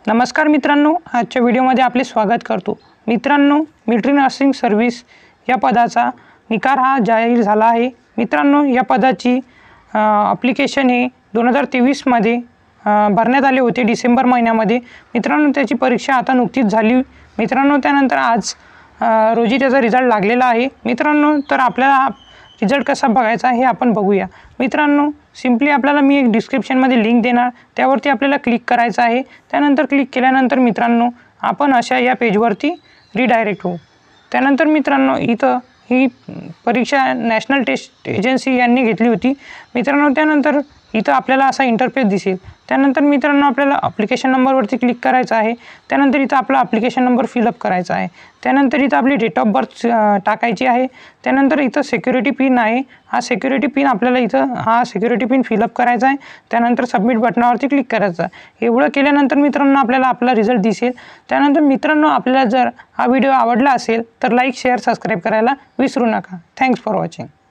नमस्कार मित्रांनो, आजच्या व्हिडिओमध्ये आपले स्वागत करतो। मित्रांनो, मिलिटरी नर्सिंग सर्व्हिस या पदाचा निकाल हा जाहीर झाला आहे। मित्रांनो, या पदाची ॲप्लिकेशन हे 2023 मध्ये भरण्यात आले होते डिसेंबर महिन्यामध्ये। मित्रांनो, त्याची परीक्षा आता नुकतीच झाली। मित्रांनो, त्यानंतर आज रोजी त्याचा रिझल्ट लागलेला आहे। मित्रांनो, तर आपल्याला रिझल्ट कसा बघायचा हे आपण बघूया। मित्रांनो, सिंपली आपल्याला मी एक डिस्क्रिप्शनमध्ये लिंक देणार, त्यावरती आपल्याला क्लिक करायचं आहे। त्यानंतर क्लिक केल्यानंतर मित्रांनो आपण अशा या पेजवरती रिडायरेक्ट होऊ। त्यानंतर मित्रांनो इथं ही परीक्षा नॅशनल टेस्ट एजन्सी यांनी घेतली होती। मित्रांनो, त्यानंतर इथं आपल्याला असा इंटरफेस दिसेल। त्यानंतर मित्रांनो आपल्याला ॲप्लिकेशन नंबरवरती क्लिक करायचं आहे। त्यानंतर इथं आपला ॲप्लिकेशन नंबर फिलअप करायचा आहे। त्यानंतर इथं आपली डेट ऑफ बर्थ टाकायची आहे। त्यानंतर इथं सिक्युरिटी पिन आहे, हा सिक्युरिटी पिन आपल्याला इथं हा सिक्युरिटी पिन फिलअप करायचा आहे। त्यानंतर सबमिट बटनावरती क्लिक करायचं आहे। एवढं केल्यानंतर मित्रांनो आपल्याला आपला रिझल्ट दिसेल। त्यानंतर मित्रांनो आपल्याला जर हा व्हिडिओ आवडला असेल तर लाईक, शेअर, सबस्क्राईब करायला विसरू नका। Thanks for watching.